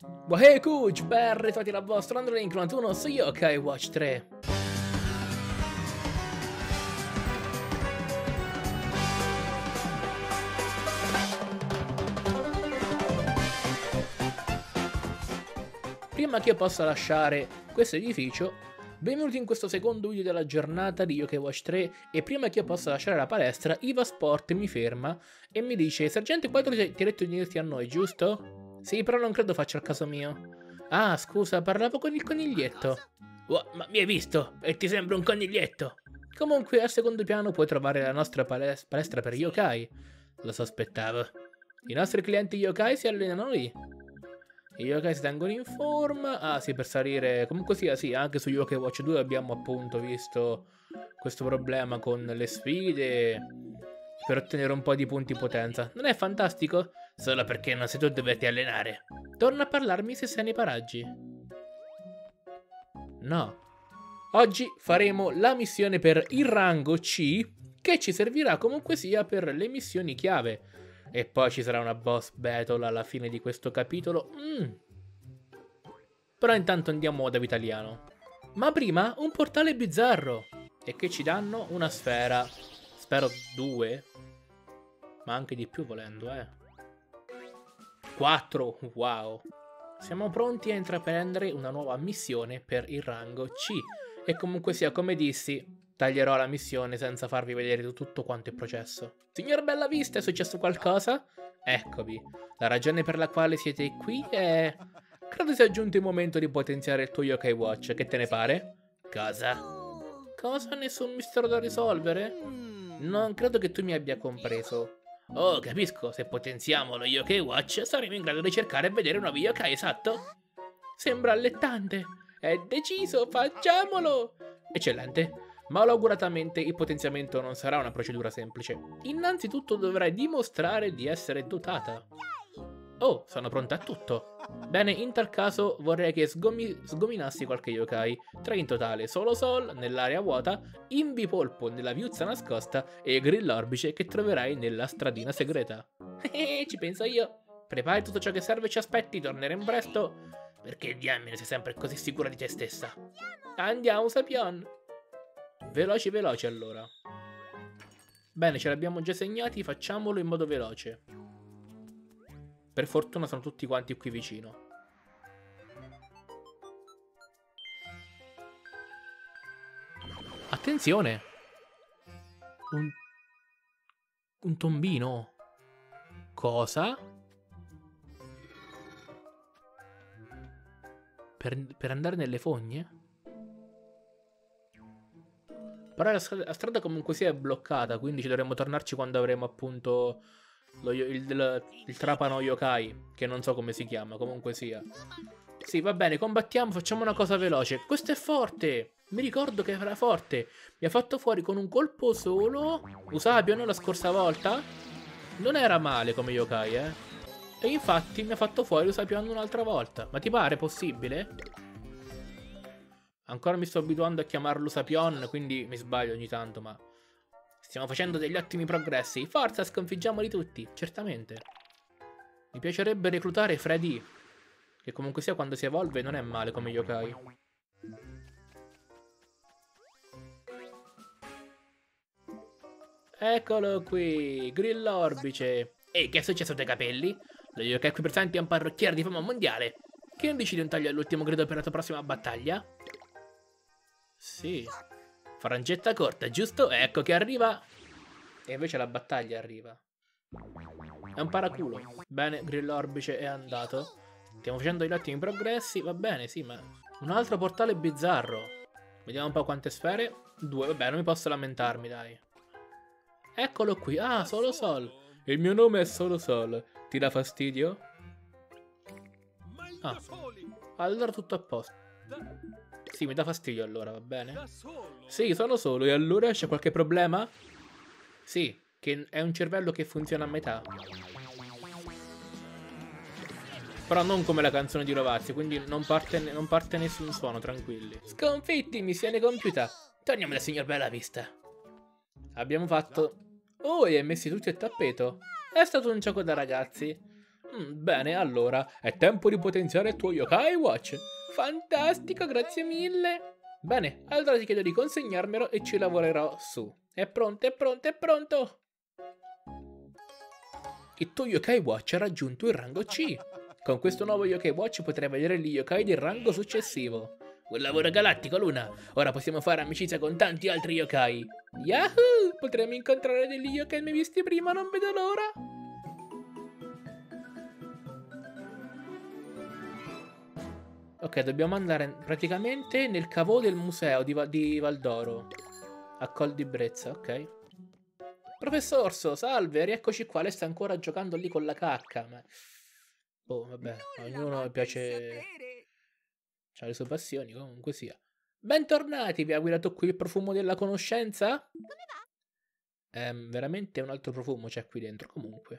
Wahey Kuj, ben ritrovati dal vostro Android91 su Yokai Watch 3. Prima che io possa lasciare questo edificio, benvenuti in questo secondo video della giornata di Yokai Watch 3 e prima che io possa lasciare la palestra, Iva Sport mi ferma e mi dice: Sergente, qua ti hai detto di unirti a noi, giusto? Sì, però non credo faccia il caso mio. Ah, scusa, parlavo con il coniglietto. Oh, ma mi hai visto? E ti sembra un coniglietto? Comunque, al secondo piano puoi trovare la nostra palestra per yokai. Lo sospettavo. I nostri clienti yokai si allenano lì. I yokai si tengono in forma. Ah, sì, per salire. Comunque sia, sì, anche su Yokai Watch 2 abbiamo appunto visto questo problema con le sfide per ottenere un po' di punti potenza. Non è fantastico? Solo perché non sei tu a doverti allenare. Torna a parlarmi se sei nei paraggi. No. Oggi faremo la missione per il rango C, che ci servirà comunque sia per le missioni chiave. E poi ci sarà una boss battle alla fine di questo capitolo. Però intanto andiamo da Vitaliano. Ma prima un portale bizzarro. E che ci danno una sfera. Spero 2. Ma anche di più volendo, 4. Wow. Siamo pronti a intraprendere una nuova missione per il rango C. E comunque sia, come dissi, taglierò la missione senza farvi vedere tutto quanto è processo. Signor Bellavista, è successo qualcosa? Eccovi. La ragione per la quale siete qui è... Credo sia giunto il momento di potenziare il tuo Yokai Watch. Che te ne pare? Cosa? Cosa? Nessun mistero da risolvere? Non credo che tu mi abbia compreso. Oh, capisco. Se potenziamo lo Yokai Watch saremo in grado di cercare e vedere nuovi yokai, esatto? Sembra allettante. È deciso, facciamolo! Eccellente. Malauguratamente il potenziamento non sarà una procedura semplice. Innanzitutto dovrai dimostrare di essere dotata. Oh, sono pronta a tutto. Bene, in tal caso vorrei che sgominassi qualche yokai. 3 in totale: Solo Sol nell'area vuota, Invipolpo nella viuzza nascosta e Grillorbice che troverai nella stradina segreta. Ci penso io. Prepari tutto ciò che serve e ci aspetti, torneremo presto. Perché diamine sei sempre così sicura di te stessa? Andiamo, Sapion. Veloci veloci allora. Bene, ce l'abbiamo già segnati, facciamolo in modo veloce. Per fortuna sono tutti quanti qui vicino. Attenzione! Un tombino. Cosa? Per andare nelle fogne? Però la strada comunque sia è bloccata, quindi ci dovremo tornarci quando avremo appunto il trapano yokai, che non so come si chiama, comunque sia. Sì, va bene, combattiamo, facciamo una cosa veloce. Questo è forte! Mi ricordo che era forte. Mi ha fatto fuori con un colpo solo. Usapion la scorsa volta? Non era male come yokai, E infatti mi ha fatto fuori Usapion un'altra volta. Ma ti pare possibile? Ancora mi sto abituando a chiamarlo Usapion, quindi mi sbaglio ogni tanto, ma... Stiamo facendo degli ottimi progressi. Forza, sconfiggiamoli tutti, certamente. Mi piacerebbe reclutare Freddy, che comunque sia quando si evolve non è male come yokai. Eccolo qui, Grillorbice. Ehi, che è successo ai tuoi capelli? Lo yokai qui presente è un parrucchiere di fama mondiale. Che non dici di un taglio all'ultimo grido per la tua prossima battaglia? Sì. Frangetta corta, giusto? Ecco che arriva. E invece la battaglia arriva. È un paraculo. Bene, Grillorbice è andato. Stiamo facendo degli ottimi progressi. Va bene, sì, ma... Un altro portale bizzarro. Vediamo un po' quante sfere. 2, vabbè, non mi posso lamentarmi, dai. Eccolo qui. Ah, Solo Sol. Il mio nome è Solo Sol. Ti dà fastidio? Ah, allora tutto a posto. Sì, mi dà fastidio allora, va bene? Sì, sono solo. E allora c'è qualche problema? Sì, che è un cervello che funziona a metà. Però non come la canzone di Rovazzi, quindi non parte nessun suono, tranquilli. Sconfitti, missione compiuta. Torniamo dal signor Bellavista. Abbiamo fatto... Oh, e hai messi tutti il tappeto. È stato un gioco da ragazzi. Bene, allora, è tempo di potenziare il tuo Yokai Watch. Fantastico, grazie mille. Bene, allora ti chiedo di consegnarmelo e ci lavorerò su. È pronto, è pronto, è pronto. Il tuo Yokai Watch ha raggiunto il rango C. Con questo nuovo Yokai Watch potrai vedere gli yokai del rango successivo. Un lavoro galattico, Luna! Ora possiamo fare amicizia con tanti altri yokai. Yahoo! Potremo incontrare degli yokai mai visti prima, non vedo l'ora! Ok, dobbiamo andare praticamente nel cavò del museo di Valdoro. A Col di Brezza, ok. Professorso, salve, rieccoci qua. Lei sta ancora giocando lì con la cacca. Ma... oh, vabbè, a ognuno piace... c'ha le sue passioni, comunque sia. Bentornati, vi ha guidato qui il profumo della conoscenza? Veramente un altro profumo c'è qui dentro, comunque.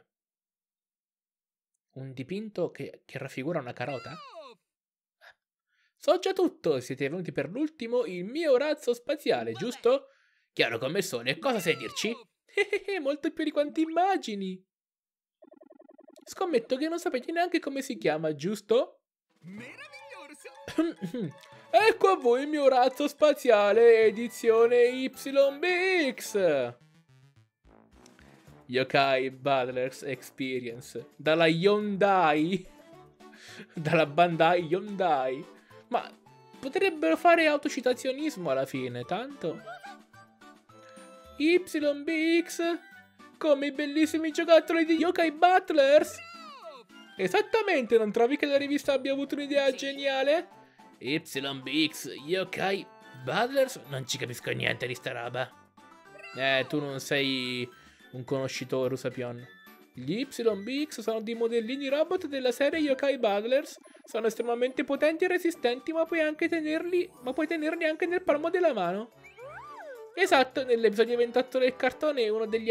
Un dipinto che raffigura una carota? So già tutto, siete venuti per l'ultimo, il mio razzo spaziale, giusto? Chiaro come il sole, cosa sai dirci? Molto più di quanti immagini. Scommetto che non sapete neanche come si chiama, giusto? Ecco a voi il mio razzo spaziale, edizione YBX. Yokai Battlers Experience. Dalla Hyundai. Dalla Bandai Hyundai. Ma potrebbero fare autocitazionismo alla fine, tanto. YBX. Come i bellissimi giocattoli di Yokai Battlers. Esattamente, non trovi che la rivista abbia avuto un'idea geniale? YBX Yokai Battlers? Non ci capisco niente di sta roba. Tu non sei un conoscitore, Usapion. Gli YBX sono dei modellini robot della serie Yokai Battlers. Sono estremamente potenti e resistenti, ma puoi tenerli anche nel palmo della mano. Esatto, nell'episodio 28 del cartone uno degli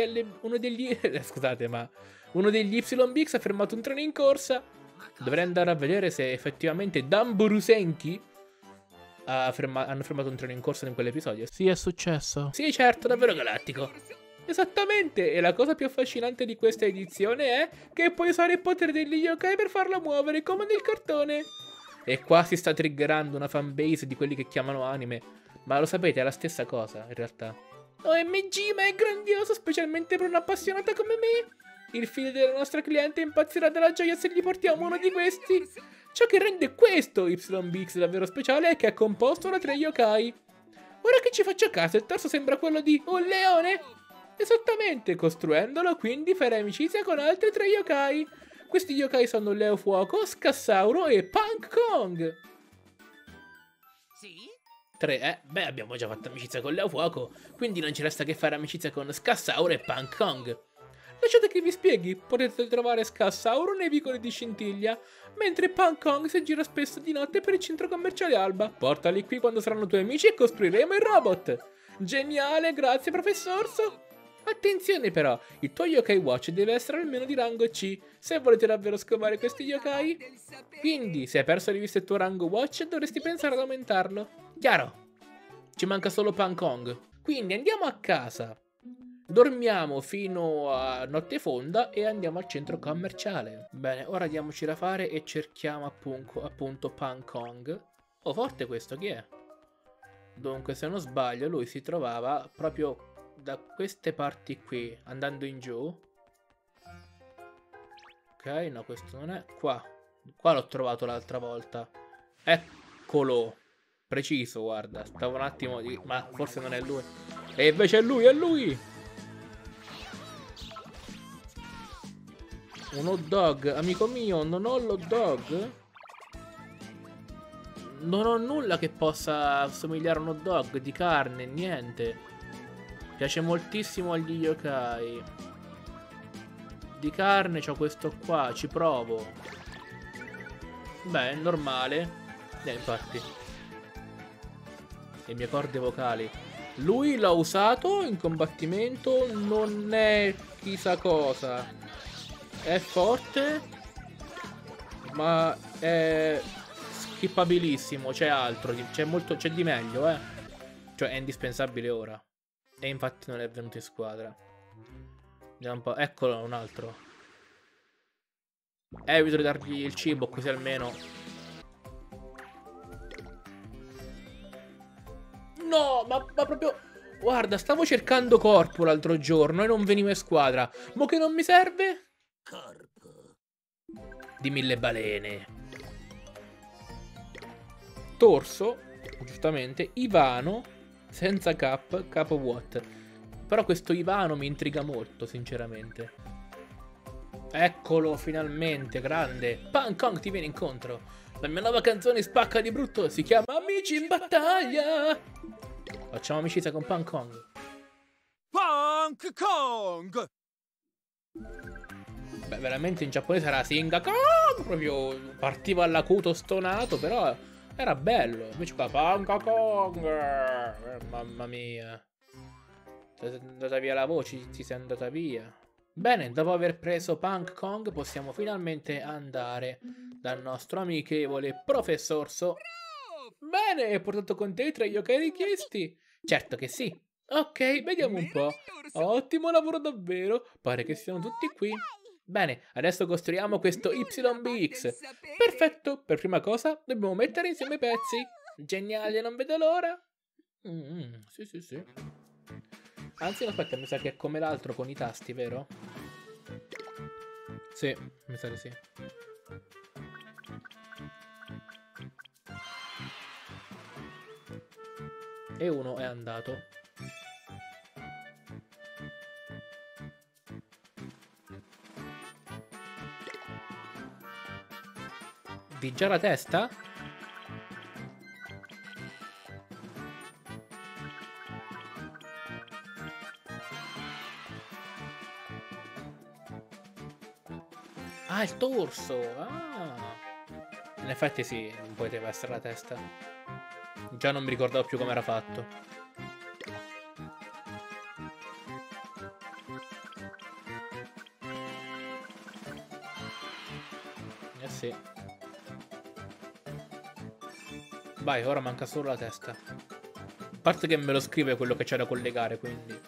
YBX ha fermato un treno in corsa. Dovrei andare a vedere se effettivamente Damburusenki hanno fermato un treno in corsa in quell'episodio. Sì, è successo. Sì, certo, davvero galattico. Esattamente, e la cosa più affascinante di questa edizione è che puoi usare il potere degli yokai per farlo muovere come nel cartone. E qua si sta triggerando una fanbase di quelli che chiamano anime, ma lo sapete, è la stessa cosa in realtà. OMG, ma è grandioso, specialmente per un'appassionata come me. Il figlio della nostra cliente impazzirà dalla gioia se gli portiamo uno di questi. Ciò che rende questo YBX davvero speciale è che è composto da 3 yokai. Ora che ci faccio caso, il torso sembra quello di un leone. Esattamente, costruendolo quindi farai amicizia con altri 3 yokai. Questi yokai sono Leo Fuoco, Scassauro e Punk Kong. Sì? 3, beh, abbiamo già fatto amicizia con Leo Fuoco, quindi non ci resta che fare amicizia con Scassauro e Punk Kong. Lasciate che vi spieghi, potete trovare Scassauro nei vicoli di Scintilla, mentre Punk Kong si gira spesso di notte per il centro commerciale Alba. Portali qui quando saranno tuoi amici e costruiremo il robot. Geniale, grazie professorso. Attenzione però, il tuo Yokai Watch deve essere almeno di rango C, se volete davvero scovare questi yokai. Quindi, se hai perso di vista il tuo rango Watch, dovresti pensare ad aumentarlo. Chiaro? Ci manca solo Punk Kong. Quindi andiamo a casa. Dormiamo fino a notte fonda e andiamo al centro commerciale. Bene, ora diamoci da fare e cerchiamo appunto Punk Kong. Oh, forte questo, chi è? Dunque, se non sbaglio, lui si trovava proprio da queste parti qui, andando in giù. Ok, no, questo non è. Qua l'ho trovato l'altra volta. Eccolo. Preciso, guarda. Stavo un attimo di... ma forse non è lui. E invece è lui, è lui! Un hot dog, amico mio, non ho l'hot dog? Non ho nulla che possa somigliare a un hot dog, di carne, niente. Piace moltissimo agli yokai. Di carne c'ho questo qua, ci provo. Beh, è normale. Infatti. Le mie corde vocali. Lui l'ha usato in combattimento, non è chissà cosa. È forte, ma è skippabilissimo, c'è altro, c'è di meglio, Cioè è indispensabile ora. E infatti non è venuto in squadra. Vediamo un po'. Eccolo un altro. Evito di dargli il cibo, così almeno... No, ma proprio... Guarda, stavo cercando corpo l'altro giorno e non venivo in squadra. Mo che non mi serve? Di 1000 balene. Torso, giustamente. Ivano, senza capo what. Però questo Ivano mi intriga molto, sinceramente. Eccolo, finalmente, grande. Pan Kong ti viene incontro. La mia nuova canzone spacca di brutto, si chiama Amici in battaglia. Facciamo amicizia con Pan Kong. Punk Kong! Beh, veramente in giapponese era Singa Kong. Proprio partiva all'acuto stonato, però era bello. Invece qua Pan Kong. Mamma mia. Ti è andata via la voce, ti sei andata via. Bene, dopo aver preso Punk Kong possiamo finalmente andare dal nostro amichevole Professor So. Bene, hai portato con te tra gli yokai richiesti? Certo che sì. Ok, vediamo un po'. Ottimo lavoro davvero. Pare che siano tutti qui. Bene, adesso costruiamo questo YBX. Perfetto, per prima cosa dobbiamo mettere insieme i pezzi. Geniale, non vedo l'ora. Sì, sì, sì. Anzi, aspetta, mi sa che è come l'altro con i tasti, vero? Sì, mi sa di sì. E uno è andato. Di già la testa? Ah, il torso! Ah! In effetti sì, non poteva essere la testa. Già non mi ricordavo più come era fatto. Eh sì. Vai, ora manca solo la testa. A parte che me lo scrive quello che c'è da collegare, quindi...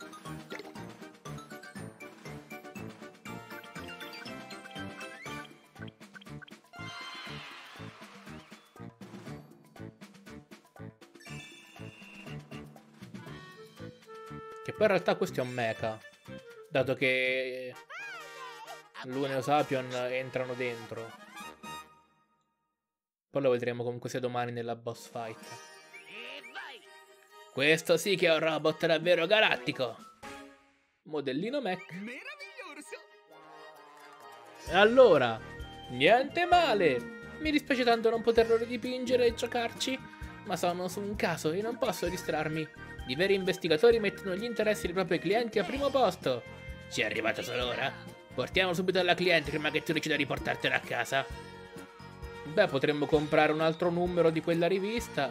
Che poi in realtà questo è un mecha. Dato che... Lune e Osapion entrano dentro. Poi lo vedremo comunque sia domani nella boss fight. Questo sì che è un robot davvero galattico. Modellino mech. E allora, niente male. Mi dispiace tanto non poterlo ridipingere e giocarci, ma sono su un caso e non posso distrarmi. I veri investigatori mettono gli interessi dei propri clienti al primo posto. Ci è arrivato solo ora? Portiamo subito alla cliente prima che tu decida di riportartela a casa. Beh, potremmo comprare un altro numero di quella rivista.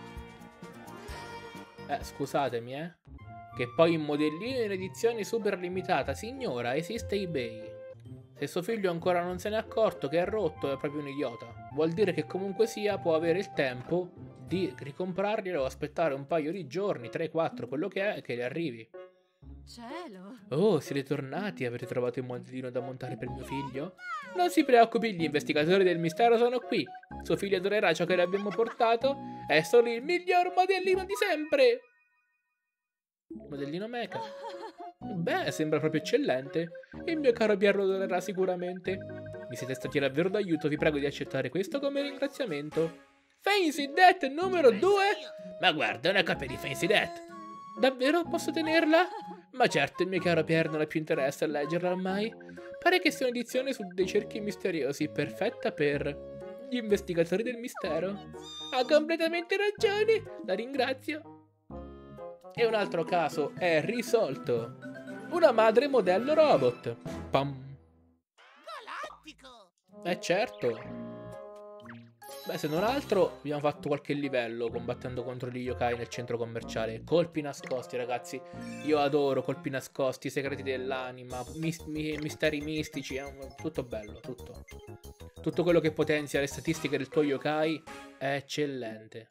Scusatemi, Che poi in modellino in edizione super limitata, signora, esiste eBay. Se suo figlio ancora non se n'è accorto che è rotto, è proprio un idiota. Vuol dire che comunque sia può avere il tempo di ricomprarglielo o aspettare un paio di giorni, 3-4, quello che è, che gli arrivi. Cielo! Oh, siete tornati? Avete trovato il modellino da montare per mio figlio? Non si preoccupi, gli investigatori del mistero sono qui. Suo figlio adorerà ciò che le abbiamo portato. È solo il miglior modellino di sempre! Modellino mecha. Beh, sembra proprio eccellente. Il mio caro Pier lo adorerà sicuramente. Mi siete stati davvero d'aiuto, vi prego di accettare questo come ringraziamento. Fancy Death numero 2? Ma guarda, è una copia di Fancy Death. Davvero? Posso tenerla? Ma certo, il mio caro Pier non ha più interesse a leggerla ormai. Pare che sia un'edizione su dei cerchi misteriosi, perfetta per gli investigatori del mistero. Ha completamente ragione, la ringrazio. E un altro caso è risolto. Una madre modello robot. Pam. Certo. Beh, se non altro abbiamo fatto qualche livello combattendo contro gli yokai nel centro commerciale. Colpi nascosti, ragazzi. Io adoro colpi nascosti, segreti dell'anima, misteri mistici. Tutto bello, tutto. Tutto quello che potenzia le statistiche del tuo yokai è eccellente.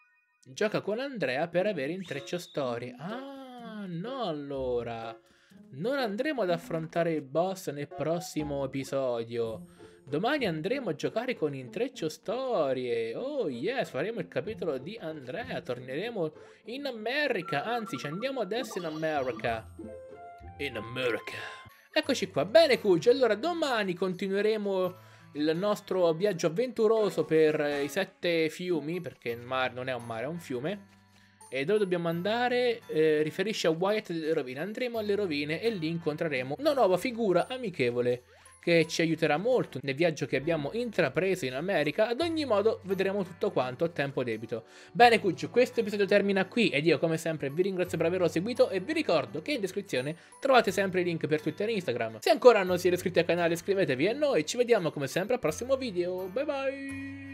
Gioca con Andrea per avere intreccio storie. Ah, no allora. Non andremo ad affrontare il boss nel prossimo episodio. Domani andremo a giocare con Intreccio Storie. Oh yes, faremo il capitolo di Andrea. Torneremo in America. Anzi, ci andiamo adesso in America. In America. Eccoci qua. Bene, Cuccio. Allora, domani continueremo il nostro viaggio avventuroso per i 7 fiumi. Perché il mare non è un mare, è un fiume. E dove dobbiamo andare? Riferisce a Wyatt delle rovine. Andremo alle rovine e lì incontreremo una nuova figura amichevole che ci aiuterà molto nel viaggio che abbiamo intrapreso in America. Ad ogni modo vedremo tutto quanto a tempo debito. Bene Cuccio, questo episodio termina qui ed io come sempre vi ringrazio per averlo seguito e vi ricordo che in descrizione trovate sempre i link per Twitter e Instagram. Se ancora non siete iscritti al canale iscrivetevi e noi ci vediamo come sempre al prossimo video. Bye bye!